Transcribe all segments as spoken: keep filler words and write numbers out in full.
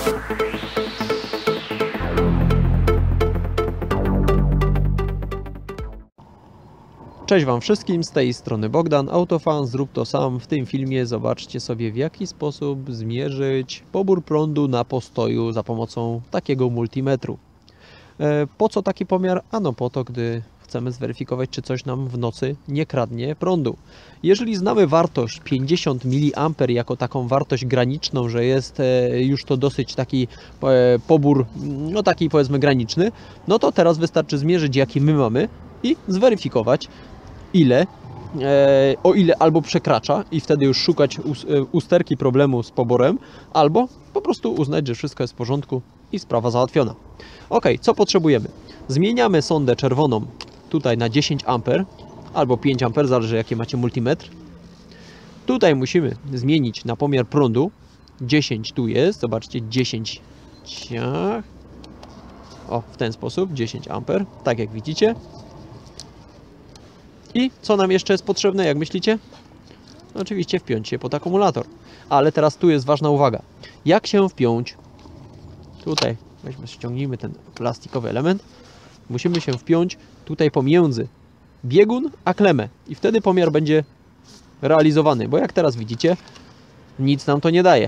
Cześć Wam wszystkim, z tej strony Bogdan, Autofan, zrób to sam. W tym filmie zobaczcie sobie, w jaki sposób zmierzyć pobór prądu na postoju za pomocą takiego multimetru. Po co taki pomiar? Ano po to, gdy chcemy zweryfikować, czy coś nam w nocy nie kradnie prądu. Jeżeli znamy wartość pięćdziesiąt miliamperów jako taką wartość graniczną, że jest już to dosyć taki pobór, no taki powiedzmy graniczny, no to teraz wystarczy zmierzyć, jaki my mamy i zweryfikować, ile, e, o ile albo przekracza i wtedy już szukać usterki problemu z poborem, albo po prostu uznać, że wszystko jest w porządku i sprawa załatwiona. Ok, co potrzebujemy? Zmieniamy sondę czerwoną tutaj na dziesięć amperów albo pięć amperów, zależy jaki macie multimetr. Tutaj musimy zmienić na pomiar prądu. dziesięć tu jest, zobaczcie, dziesięć. Ciach. O, w ten sposób, dziesięć amperów, tak jak widzicie. I co nam jeszcze jest potrzebne, jak myślicie? Oczywiście wpiąć się pod akumulator. Ale teraz tu jest ważna uwaga. Jak się wpiąć? Tutaj, weźmy, ściągnijmy ten plastikowy element. Musimy się wpiąć tutaj pomiędzy biegun a klemę. I wtedy pomiar będzie realizowany. Bo jak teraz widzicie, nic nam to nie daje.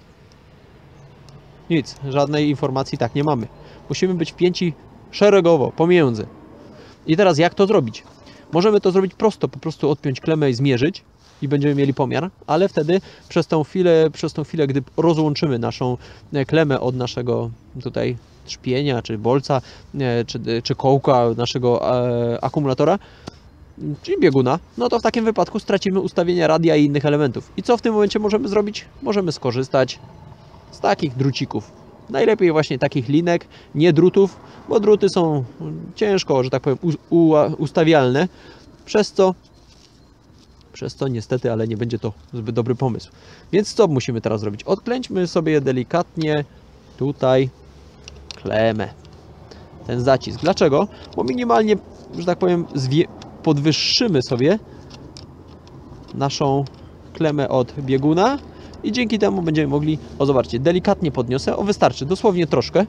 Nic, żadnej informacji tak nie mamy. Musimy być wpięci szeregowo, pomiędzy. I teraz jak to zrobić? Możemy to zrobić prosto, po prostu odpiąć klemę i zmierzyć i będziemy mieli pomiar, ale wtedy przez tą chwilę, przez tą chwilę, gdy rozłączymy naszą klemę od naszego tutaj trzpienia, czy bolca, czy, czy kołka naszego e, akumulatora, czyli bieguna, no to w takim wypadku stracimy ustawienia radia i innych elementów. I co w tym momencie możemy zrobić? Możemy skorzystać z takich drucików. Najlepiej właśnie takich linek, nie drutów, bo druty są ciężko, że tak powiem, u, u, ustawialne, przez co, przez co niestety, ale nie będzie to zbyt dobry pomysł. Więc co musimy teraz zrobić? Odklęćmy sobie delikatnie tutaj klemę, ten zacisk. Dlaczego? Bo minimalnie, że tak powiem, podwyższymy sobie naszą klemę od bieguna. I dzięki temu będziemy mogli, o zobaczcie, delikatnie podniosę, o wystarczy, dosłownie troszkę.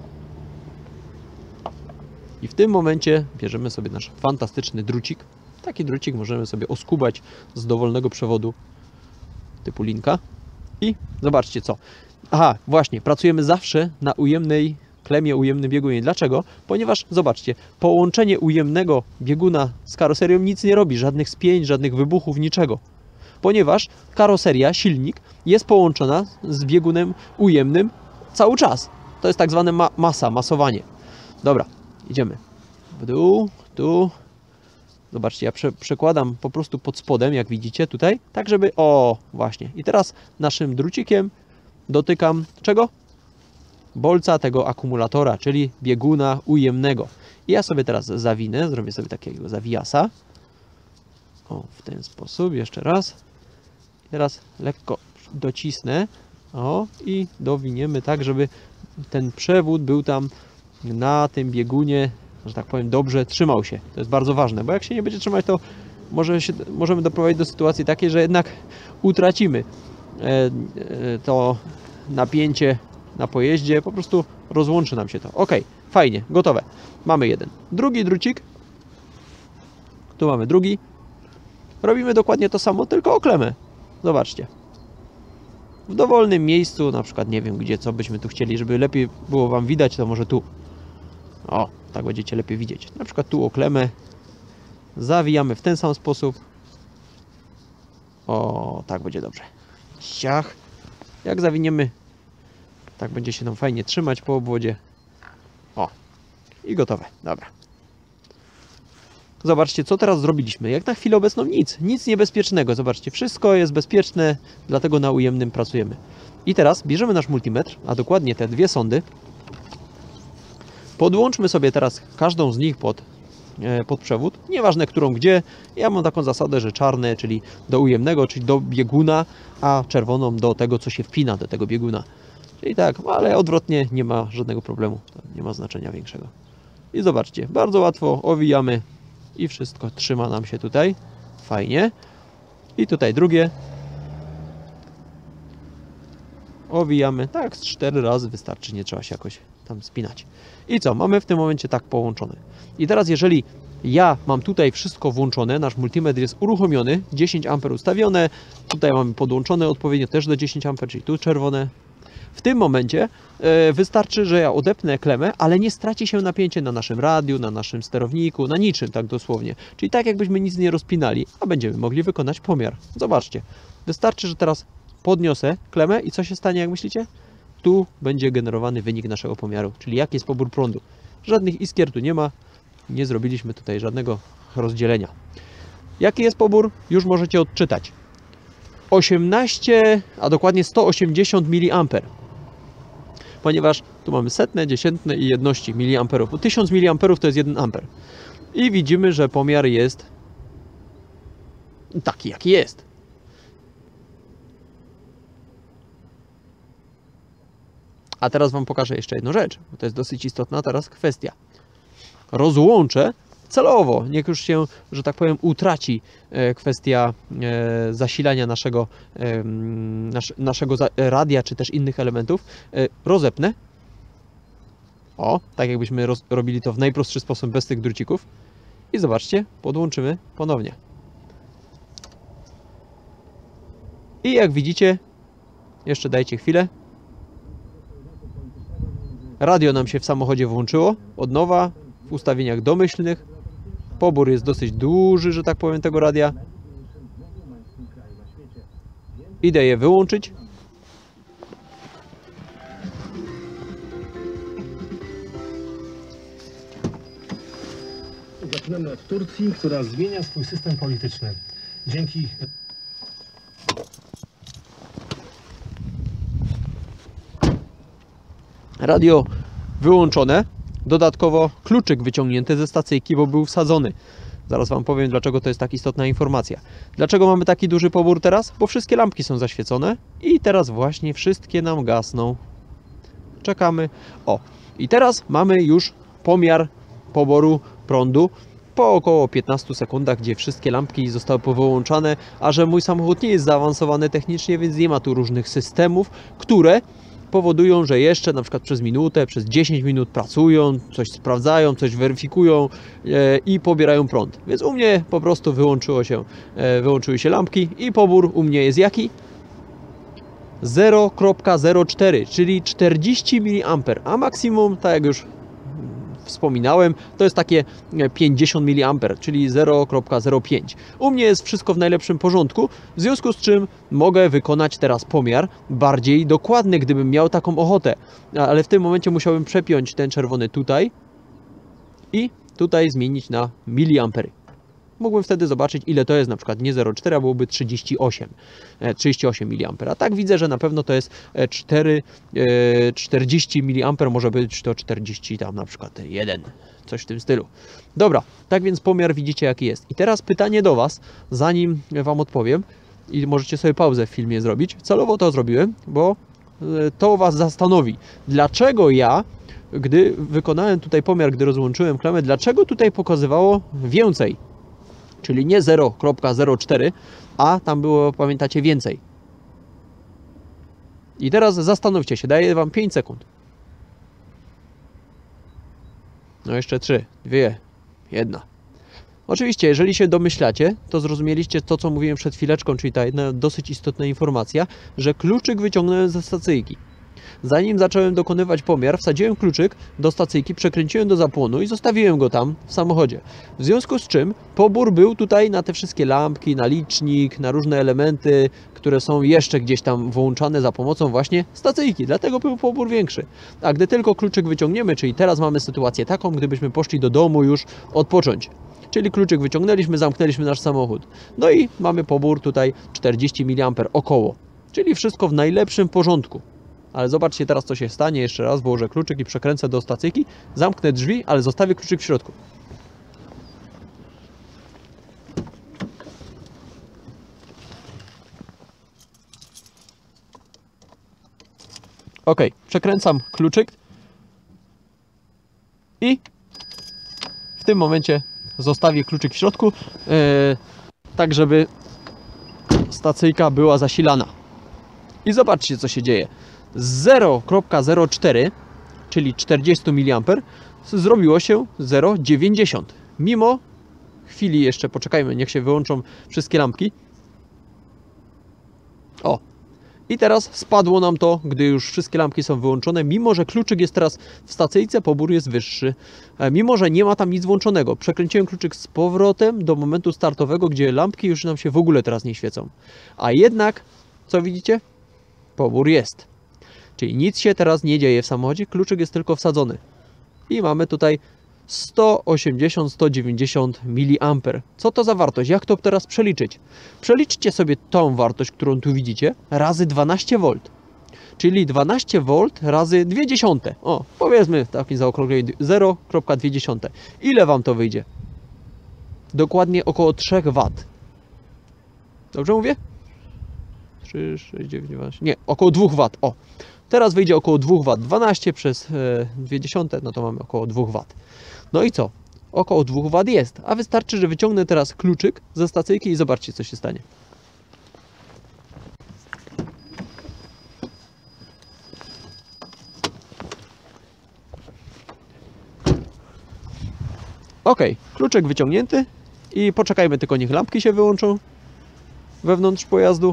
I w tym momencie bierzemy sobie nasz fantastyczny drucik. Taki drucik możemy sobie oskubać z dowolnego przewodu typu linka. I zobaczcie co. Aha, właśnie, pracujemy zawsze na ujemnej klemie, ujemnym biegunie. Dlaczego? Ponieważ, zobaczcie, połączenie ujemnego bieguna z karoserią nic nie robi, żadnych spięć, żadnych wybuchów, niczego. Ponieważ karoseria, silnik jest połączona z biegunem ujemnym cały czas. To jest tak zwane ma masa, masowanie. Dobra, idziemy w dół, tu. Zobaczcie, ja prze przekładam po prostu pod spodem, jak widzicie tutaj, tak żeby, o, właśnie. I teraz naszym drucikiem dotykam czego? Bolca tego akumulatora, czyli bieguna ujemnego. I ja sobie teraz zawinę, zrobię sobie takiego zawijasa. O, w ten sposób, jeszcze raz. I teraz lekko docisnę. O, i dowiniemy tak, żeby ten przewód był tam na tym biegunie, że tak powiem, dobrze trzymał się. To jest bardzo ważne, bo jak się nie będzie trzymać, to może się, możemy doprowadzić do sytuacji takiej, że jednak utracimy e, e, to napięcie na pojeździe, po prostu rozłączy nam się to. Ok, fajnie, gotowe. Mamy jeden. Drugi drucik. Tu mamy drugi. Robimy dokładnie to samo, tylko o klemę. Zobaczcie. W dowolnym miejscu, na przykład nie wiem gdzie, co byśmy tu chcieli, żeby lepiej było Wam widać, to może tu. O, tak będziecie lepiej widzieć. Na przykład tu o klemę. Zawijamy w ten sam sposób. O, tak będzie dobrze. Ciach. Jak zawiniemy, tak będzie się nam fajnie trzymać po obwodzie. O, i gotowe. Dobra. Zobaczcie, co teraz zrobiliśmy. Jak na chwilę obecną nic, nic niebezpiecznego. Zobaczcie, wszystko jest bezpieczne, dlatego na ujemnym pracujemy. I teraz bierzemy nasz multimetr, a dokładnie te dwie sondy. Podłączmy sobie teraz każdą z nich pod, e, pod przewód. Nieważne którą gdzie. Ja mam taką zasadę, że czarne, czyli do ujemnego, czyli do bieguna, a czerwoną do tego, co się wpina do tego bieguna. Czyli tak, ale odwrotnie nie ma żadnego problemu. To nie ma znaczenia większego. I zobaczcie, bardzo łatwo owijamy. I wszystko trzyma nam się tutaj. Fajnie. I tutaj drugie. Owijamy, tak z cztery razy wystarczy, nie trzeba się jakoś tam spinać. I co, mamy w tym momencie tak połączone. I teraz jeżeli ja mam tutaj wszystko włączone, nasz multimetr jest uruchomiony, dziesięć amperów ustawione, tutaj mamy podłączone odpowiednio też do dziesięć amperów, czyli tu czerwone. W tym momencie e, wystarczy, że ja odepnę klemę, ale nie straci się napięcie na naszym radiu, na naszym sterowniku, na niczym tak dosłownie. Czyli tak jakbyśmy nic nie rozpinali, a będziemy mogli wykonać pomiar. Zobaczcie, wystarczy, że teraz podniosę klemę i co się stanie, jak myślicie? Tu będzie generowany wynik naszego pomiaru, czyli jaki jest pobór prądu. Żadnych iskier tu nie ma, nie zrobiliśmy tutaj żadnego rozdzielenia. Jaki jest pobór? Już możecie odczytać. osiemnaście, a dokładnie sto osiemdziesiąt miliamperów. Ponieważ tu mamy setne, dziesiętne i jedności miliamperów. Bo tysiąc miliamperów to jest jeden amper. I widzimy, że pomiar jest taki, jaki jest. A teraz Wam pokażę jeszcze jedną rzecz, bo to jest dosyć istotna teraz kwestia. Rozłączę celowo, niech już się, że tak powiem, utraci kwestia zasilania naszego, naszego radia, czy też innych elementów. Rozepnę. O, tak jakbyśmy robili to w najprostszy sposób, bez tych drucików. I zobaczcie, podłączymy ponownie. I jak widzicie, jeszcze dajcie chwilę. Radio nam się w samochodzie włączyło od nowa, w ustawieniach domyślnych. Pobór jest dosyć duży, że tak powiem, tego radia. Idę je wyłączyć. Zaczynamy od Turcji, która zmienia swój system polityczny. Dzięki... Radio wyłączone. Dodatkowo kluczyk wyciągnięty ze stacyjki, bo był wsadzony. Zaraz Wam powiem, dlaczego to jest tak istotna informacja. Dlaczego mamy taki duży pobór teraz? Bo wszystkie lampki są zaświecone i teraz właśnie wszystkie nam gasną. Czekamy. O, i teraz mamy już pomiar poboru prądu po około piętnastu sekundach, gdzie wszystkie lampki zostały powyłączane, a że mój samochód nie jest zaawansowany technicznie, więc nie ma tu różnych systemów, które powodują, że jeszcze na przykład przez minutę, przez dziesięć minut pracują, coś sprawdzają, coś weryfikują e, i pobierają prąd. Więc u mnie po prostu wyłączyło się, e, wyłączyły się lampki i pobór u mnie jest jaki? zero przecinek zero cztery, czyli czterdzieści miliamperów, a maksimum, tak jak już wspominałem, to jest takie pięćdziesiąt miliamperów, czyli zero przecinek zero pięć. U mnie jest wszystko w najlepszym porządku, w związku z czym mogę wykonać teraz pomiar bardziej dokładny, gdybym miał taką ochotę. Ale w tym momencie musiałbym przepiąć ten czerwony tutaj i tutaj zmienić na miliampery. Mógłbym wtedy zobaczyć, ile to jest, na przykład nie zero przecinek cztery, a byłoby trzydzieści osiem, trzydzieści osiem miliamperów. A tak widzę, że na pewno to jest cztery, czterdzieści miliamperów, może być to czterdzieści, tam na przykład jeden, coś w tym stylu. Dobra, tak więc pomiar widzicie, jaki jest. I teraz pytanie do Was, zanim Wam odpowiem, i możecie sobie pauzę w filmie zrobić. Celowo to zrobiłem, bo to Was zastanowi. Dlaczego ja, gdy wykonałem tutaj pomiar, gdy rozłączyłem klamę, dlaczego tutaj pokazywało więcej? Czyli nie zero przecinek zero cztery, a tam było, pamiętacie, więcej. I teraz zastanówcie się, daję Wam pięć sekund. No jeszcze trzy, dwie, jedna. Oczywiście, jeżeli się domyślacie, to zrozumieliście to, co mówiłem przed chwileczką, czyli ta jedna dosyć istotna informacja, że kluczyk wyciągnąłem ze stacyjki. Zanim zacząłem dokonywać pomiar, wsadziłem kluczyk do stacyjki, przekręciłem do zapłonu i zostawiłem go tam w samochodzie. W związku z czym pobór był tutaj na te wszystkie lampki, na licznik, na różne elementy, które są jeszcze gdzieś tam włączane za pomocą właśnie stacyjki. Dlatego był pobór większy. A gdy tylko kluczyk wyciągniemy, czyli teraz mamy sytuację taką, gdybyśmy poszli do domu już odpocząć. Czyli kluczyk wyciągnęliśmy, zamknęliśmy nasz samochód. No i mamy pobór tutaj czterdzieści miliamperów około. Czyli wszystko w najlepszym porządku. Ale zobaczcie teraz, co się stanie. Jeszcze raz włożę kluczyk i przekręcę do stacyjki. Zamknę drzwi, ale zostawię kluczyk w środku. Ok, przekręcam kluczyk. I w tym momencie zostawię kluczyk w środku, yy, tak żeby stacyjka była zasilana. I zobaczcie, co się dzieje. zero przecinek zero cztery, czyli czterdzieści miliamperów, zrobiło się zero przecinek dziewięćdziesiąt. Mimo chwili jeszcze, poczekajmy, niech się wyłączą wszystkie lampki. O! I teraz spadło nam to, gdy już wszystkie lampki są wyłączone, mimo że kluczyk jest teraz w stacyjce, pobór jest wyższy. Mimo że nie ma tam nic włączonego. Przekręciłem kluczyk z powrotem do momentu startowego, gdzie lampki już nam się w ogóle teraz nie świecą. A jednak, co widzicie? Pobór jest. Czyli nic się teraz nie dzieje w samochodzie, kluczyk jest tylko wsadzony. I mamy tutaj sto osiemdziesiąt do stu dziewięćdziesięciu miliamperów. Co to za wartość? Jak to teraz przeliczyć? Przeliczcie sobie tą wartość, którą tu widzicie, razy dwanaście wolt. Czyli dwanaście wolt razy dwie dziesiąte. O, powiedzmy w takim zaokrągleniu zero przecinek dwie dziesiąte. Ile Wam to wyjdzie? Dokładnie około trzy wata. Dobrze mówię? trzy, sześć, dziewięć, dwanaście. Nie, około dwa wata. O, teraz wyjdzie około dwa wata. dwanaście przez dwie dziesiąte, no to mamy około dwa wata. No i co? Około dwa wata jest, a wystarczy, że wyciągnę teraz kluczyk ze stacyjki i zobaczcie, co się stanie. Ok, kluczyk wyciągnięty i poczekajmy tylko, niech lampki się wyłączą wewnątrz pojazdu.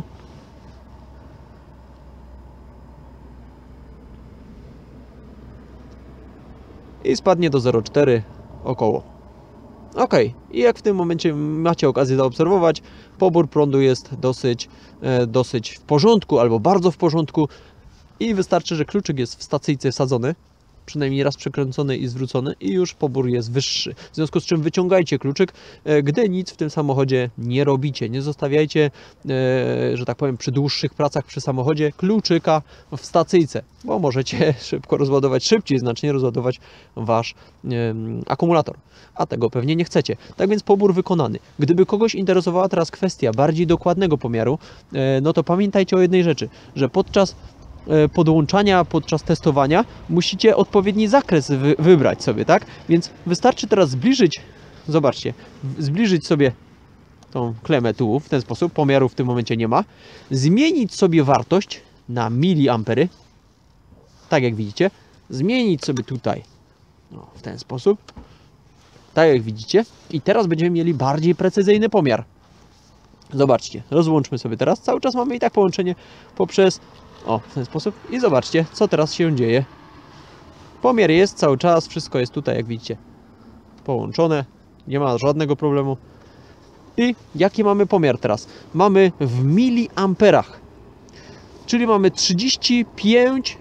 I spadnie do zero przecinek cztery około. Ok, i jak w tym momencie macie okazję zaobserwować, pobór prądu jest dosyć, e, dosyć w porządku albo bardzo w porządku i wystarczy, że kluczyk jest w stacyjce wsadzony, przynajmniej raz przekręcony i zwrócony i już pobór jest wyższy. W związku z czym wyciągajcie kluczyk, e, gdy nic w tym samochodzie nie robicie. Nie zostawiajcie, e, że tak powiem, przy dłuższych pracach przy samochodzie kluczyka w stacyjce, bo możecie szybko rozładować, szybciej znacznie rozładować Wasz e, akumulator. A tego pewnie nie chcecie. Tak więc pobór wykonany. Gdyby kogoś interesowała teraz kwestia bardziej dokładnego pomiaru, e, no to pamiętajcie o jednej rzeczy, że podczas podłączania, podczas testowania musicie odpowiedni zakres wy wybrać sobie, tak? Więc wystarczy teraz zbliżyć, zobaczcie, zbliżyć sobie tą klemę tu w ten sposób, pomiaru w tym momencie nie ma, zmienić sobie wartość na miliampery, tak jak widzicie, zmienić sobie tutaj no, w ten sposób, tak jak widzicie, i teraz będziemy mieli bardziej precyzyjny pomiar. Zobaczcie, rozłączmy sobie teraz, cały czas mamy i tak połączenie poprzez o, w ten sposób. I zobaczcie, co teraz się dzieje. Pomiar jest cały czas, wszystko jest tutaj, jak widzicie, połączone. Nie ma żadnego problemu. I jaki mamy pomiar teraz? Mamy w miliamperach. Czyli mamy trzydzieści pięć,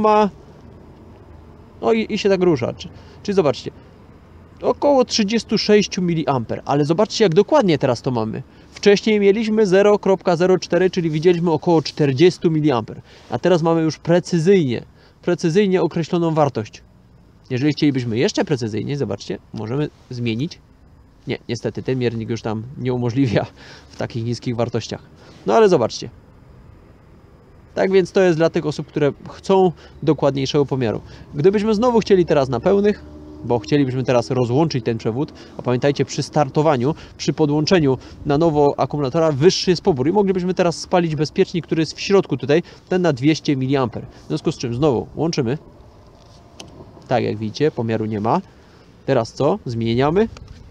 no i, i się tak rusza. Czyli, czyli zobaczcie, około trzydzieści sześć miliamperów. Ale zobaczcie, jak dokładnie teraz to mamy. Wcześniej mieliśmy zero przecinek zero cztery, czyli widzieliśmy około czterdzieści miliamperów. A teraz mamy już precyzyjnie, precyzyjnie określoną wartość. Jeżeli chcielibyśmy jeszcze precyzyjnie, zobaczcie, możemy zmienić. Nie, niestety ten miernik już tam nie umożliwia w takich niskich wartościach. No ale zobaczcie. Tak więc to jest dla tych osób, które chcą dokładniejszego pomiaru. Gdybyśmy znowu chcieli teraz na pełnych, bo chcielibyśmy teraz rozłączyć ten przewód, a pamiętajcie, przy startowaniu, przy podłączeniu na nowo akumulatora wyższy jest pobór i moglibyśmy teraz spalić bezpiecznik, który jest w środku tutaj, ten na dwieście miliamperów. W związku z czym znowu łączymy. Tak jak widzicie, pomiaru nie ma. Teraz co? Zmieniamy.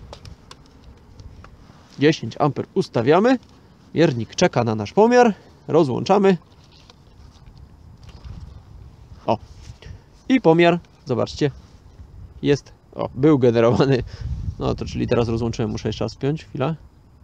dziesięć amperów ustawiamy. Miernik czeka na nasz pomiar. Rozłączamy. O. I pomiar, zobaczcie, jest, o, był generowany. No to czyli teraz rozłączyłem, muszę jeszcze raz wpiąć, chwila.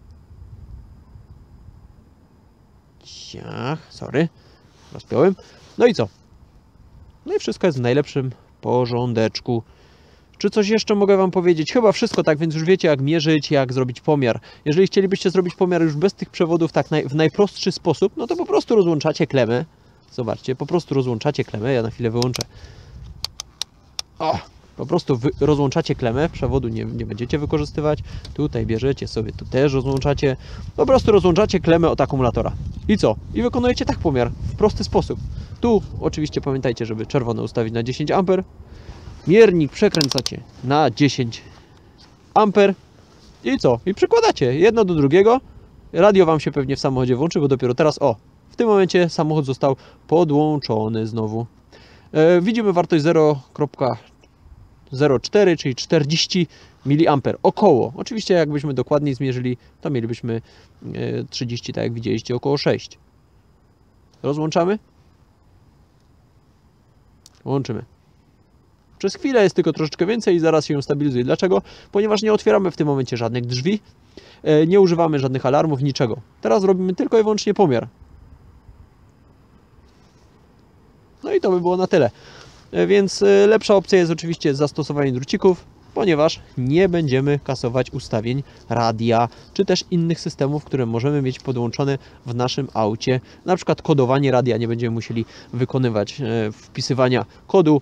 Ciach, sorry, rozpiąłem. No i co? No i wszystko jest w najlepszym porządeczku. Czy coś jeszcze mogę Wam powiedzieć? Chyba wszystko, tak więc już wiecie, jak mierzyć, jak zrobić pomiar. Jeżeli chcielibyście zrobić pomiar już bez tych przewodów, tak naj, w najprostszy sposób, no to po prostu rozłączacie klemę. Zobaczcie, po prostu rozłączacie klemę. Ja na chwilę wyłączę. O! Po prostu wy rozłączacie klemę, przewodu nie, nie będziecie wykorzystywać. Tutaj bierzecie sobie, tu też rozłączacie. Po prostu rozłączacie klemę od akumulatora. I co? I wykonujecie tak pomiar w prosty sposób. Tu oczywiście pamiętajcie, żeby czerwone ustawić na dziesięć amperów. Miernik przekręcacie na dziesięć amperów. I co? I przykładacie jedno do drugiego. Radio Wam się pewnie w samochodzie włączy, bo dopiero teraz, o, w tym momencie samochód został podłączony znowu. E, widzimy wartość zero przecinek zero cztery, czyli czterdzieści miliamperów około. Oczywiście jakbyśmy dokładniej zmierzyli, to mielibyśmy e, trzydzieści, tak jak widzieliście, około sześć. Rozłączamy? Łączymy. Przez chwilę jest tylko troszeczkę więcej i zaraz się stabilizuje. Dlaczego? Ponieważ nie otwieramy w tym momencie żadnych drzwi, nie używamy żadnych alarmów, niczego. Teraz robimy tylko i wyłącznie pomiar. No i to by było na tyle. Więc lepsza opcja jest oczywiście zastosowanie drucików, ponieważ nie będziemy kasować ustawień radia, czy też innych systemów, które możemy mieć podłączone w naszym aucie. Na przykład kodowanie radia, nie będziemy musieli wykonywać wpisywania kodu.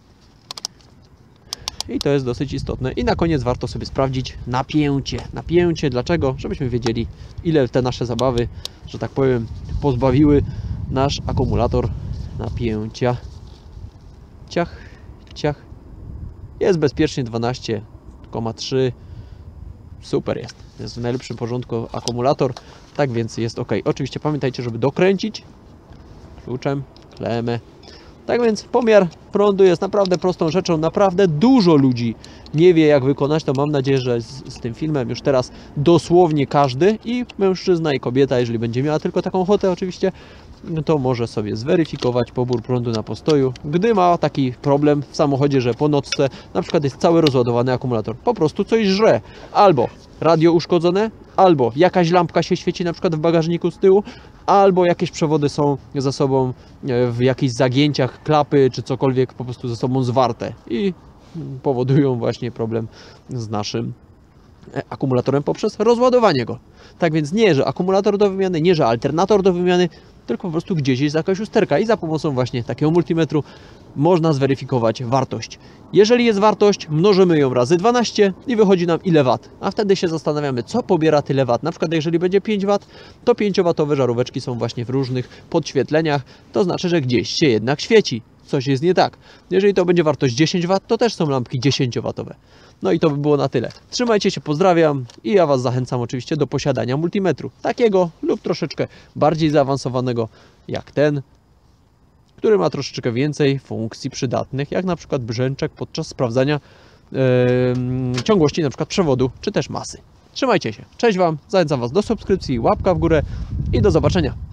I to jest dosyć istotne. I na koniec warto sobie sprawdzić napięcie. Napięcie, dlaczego? Żebyśmy wiedzieli, ile te nasze zabawy, że tak powiem, pozbawiły nasz akumulator napięcia. Ciach, ciach. Jest bezpiecznie dwanaście przecinek trzy. Super jest. Jest w najlepszym porządku akumulator. Tak więc jest ok. Oczywiście pamiętajcie, żeby dokręcić kluczem, klemę. Tak więc pomiar prądu jest naprawdę prostą rzeczą. Naprawdę dużo ludzi nie wie, jak wykonać. To mam nadzieję, że z, z tym filmem już teraz dosłownie każdy, i mężczyzna, i kobieta, jeżeli będzie miała tylko taką ochotę oczywiście, to może sobie zweryfikować pobór prądu na postoju. Gdy ma taki problem w samochodzie, że po nocce na przykład jest cały rozładowany akumulator, po prostu coś żre, albo radio uszkodzone, albo jakaś lampka się świeci na przykład w bagażniku z tyłu, albo jakieś przewody są ze sobą w jakichś zagięciach, klapy czy cokolwiek po prostu ze sobą zwarte i powodują właśnie problem z naszym akumulatorem poprzez rozładowanie go. Tak więc nie, że akumulator do wymiany, nie, że alternator do wymiany, tylko po prostu gdzieś jest jakaś usterka i za pomocą właśnie takiego multimetru można zweryfikować wartość. Jeżeli jest wartość, mnożymy ją razy dwanaście i wychodzi nam ile wat. A wtedy się zastanawiamy, co pobiera tyle wat. Na przykład jeżeli będzie pięć wat, to pięciowatowe żaróweczki są właśnie w różnych podświetleniach. To znaczy, że gdzieś się jednak świeci. Coś jest nie tak. Jeżeli to będzie wartość dziesięć wat, to też są lampki dziesięciowatowe. No i to by było na tyle. Trzymajcie się, pozdrawiam i ja Was zachęcam oczywiście do posiadania multimetru. Takiego lub troszeczkę bardziej zaawansowanego jak ten, który ma troszeczkę więcej funkcji przydatnych, jak na przykład brzęczek podczas sprawdzania yy, ciągłości na przykład przewodu, czy też masy. Trzymajcie się. Cześć Wam, zachęcam Was do subskrypcji, łapka w górę i do zobaczenia.